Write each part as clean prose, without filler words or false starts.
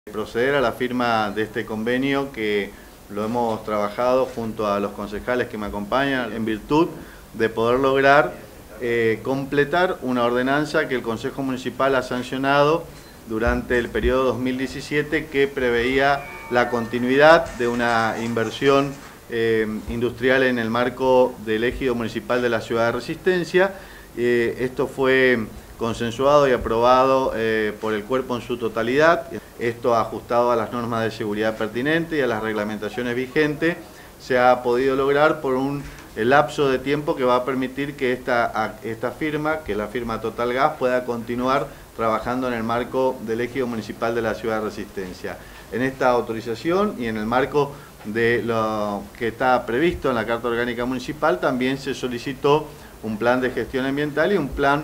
Proceder a la firma de este convenio que lo hemos trabajado junto a los concejales que me acompañan en virtud de poder lograr completar una ordenanza que el Consejo Municipal ha sancionado durante el periodo 2017 que preveía la continuidad de una inversión industrial en el marco del ejido municipal de la ciudad de Resistencia. Esto fue consensuado y aprobado por el cuerpo en su totalidad. Esto ajustado a las normas de seguridad pertinentes y a las reglamentaciones vigentes, se ha podido lograr por un lapso de tiempo que va a permitir que esta firma, que es la firma Total Gas, pueda continuar trabajando en el marco del ejido municipal de la ciudad de Resistencia. En esta autorización y en el marco de lo que está previsto en la Carta Orgánica Municipal, también se solicitó un plan de gestión ambiental y un plan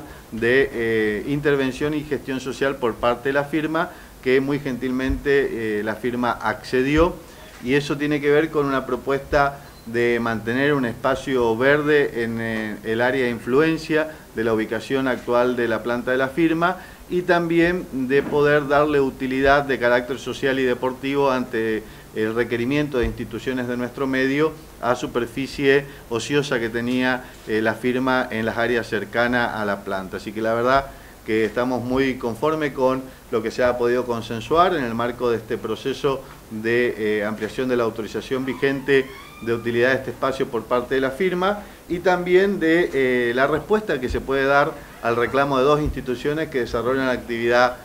de intervención y gestión social por parte de la firma, que muy gentilmente la firma accedió, y eso tiene que ver con una propuesta de mantener un espacio verde en el área de influencia de la ubicación actual de la planta de la firma, y también de poder darle utilidad de carácter social y deportivo ante el requerimiento de instituciones de nuestro medio a superficie ociosa que tenía la firma en las áreas cercanas a la planta. Así que la verdad que estamos muy conformes con lo que se ha podido consensuar en el marco de este proceso de ampliación de la autorización vigente de utilidad de este espacio por parte de la firma, y también de la respuesta que se puede dar al reclamo de dos instituciones que desarrollan actividad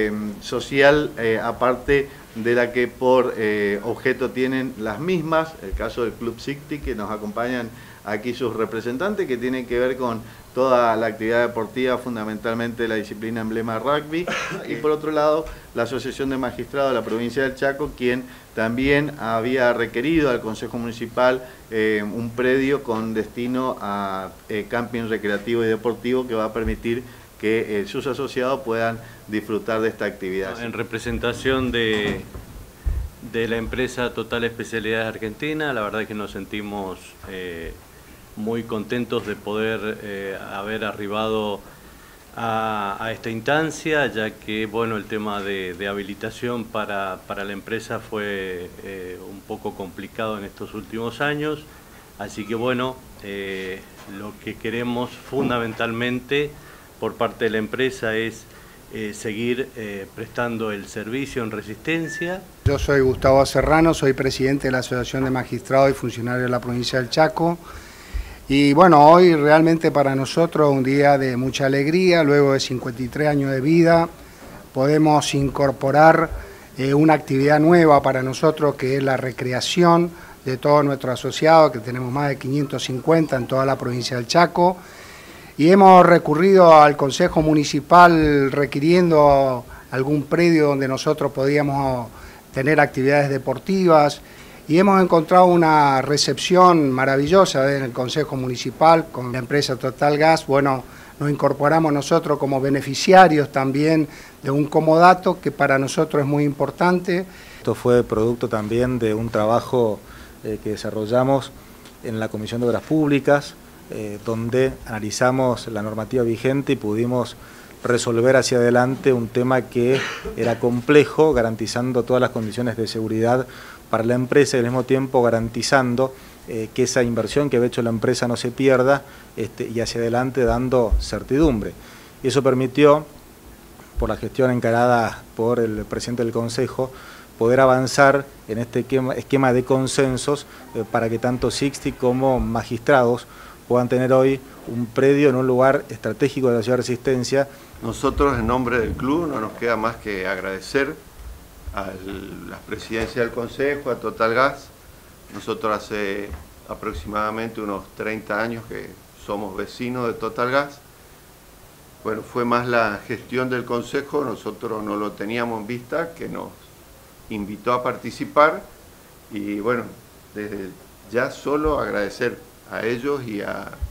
social aparte de la que por objeto tienen las mismas, el caso del Club Sicti, que nos acompañan aquí sus representantes, que tienen que ver con toda la actividad deportiva, fundamentalmente la disciplina emblema rugby, y por otro lado la Asociación de Magistrados de la provincia del Chaco, quien también había requerido al Consejo Municipal un predio con destino a camping recreativo y deportivo que va a permitir que sus asociados puedan disfrutar de esta actividad. En representación de la empresa Total Especialidades Argentina, la verdad es que nos sentimos muy contentos de poder haber arribado a esta instancia, ya que bueno, el tema de habilitación para la empresa fue un poco complicado en estos últimos años, así que bueno, lo que queremos fundamentalmente por parte de la empresa es seguir prestando el servicio en Resistencia. Yo soy Gustavo Serrano, soy presidente de la Asociación de Magistrados y Funcionarios de la provincia del Chaco. Y bueno, hoy realmente para nosotros un día de mucha alegría. Luego de 53 años de vida podemos incorporar una actividad nueva para nosotros, que es la recreación de todos nuestros asociados, que tenemos más de 550 en toda la provincia del Chaco. Y hemos recurrido al Consejo Municipal requiriendo algún predio donde nosotros podíamos tener actividades deportivas, y hemos encontrado una recepción maravillosa en el Consejo Municipal con la empresa Total Gas. Bueno, nos incorporamos nosotros como beneficiarios también de un comodato que para nosotros es muy importante. Esto fue producto también de un trabajo que desarrollamos en la Comisión de Obras Públicas, donde analizamos la normativa vigente y pudimos resolver hacia adelante un tema que era complejo, garantizando todas las condiciones de seguridad para la empresa y al mismo tiempo garantizando que esa inversión que había hecho la empresa no se pierda y hacia adelante dando certidumbre. Y eso permitió, por la gestión encarada por el presidente del Consejo, poder avanzar en este esquema de consensos para que tanto Sicti como magistrados puedan tener hoy un predio en un lugar estratégico de la ciudad de Resistencia. Nosotros, en nombre del club, no nos queda más que agradecer a la presidencia del Consejo, a Total Gas. Nosotros hace aproximadamente unos 30 años que somos vecinos de Total Gas. Bueno, fue más la gestión del Consejo, nosotros no lo teníamos en vista, que nos invitó a participar, y bueno, desde ya solo agradecer a ellos y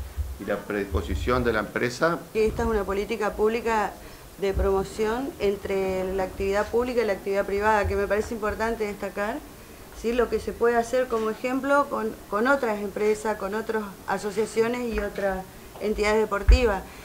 la predisposición de la empresa. Esta es una política pública de promoción entre la actividad pública y la actividad privada, que me parece importante destacar, ¿sí?, lo que se puede hacer como ejemplo con otras empresas, con otras asociaciones y otras entidades deportivas.